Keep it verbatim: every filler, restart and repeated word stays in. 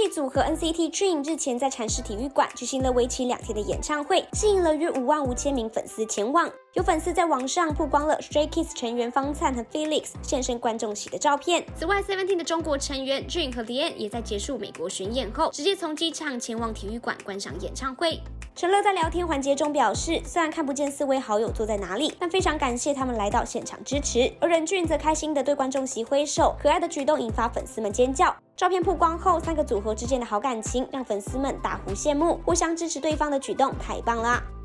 气组合 N C T Dream 日前在禅师体育馆举行了为期两天的演唱会，吸引了约五万五千名粉丝前往。有粉丝在网上曝光了 Stray Kids 成员方灿和 Felix 现身观众席的照片。此外 ，Seventeen 的中国成员 Jin 和 Lian 也在结束美国巡演后，直接从机场前往体育馆观赏演唱会。陈乐在聊天环节中表示，虽然看不见四位好友坐在哪里，但非常感谢他们来到现场支持。而任俊则开心地对观众席挥手，可爱的举动引发粉丝们尖叫。照片曝光后，三个组合之间的好感情让粉丝们大呼羡慕，互相支持对方的举动太棒了。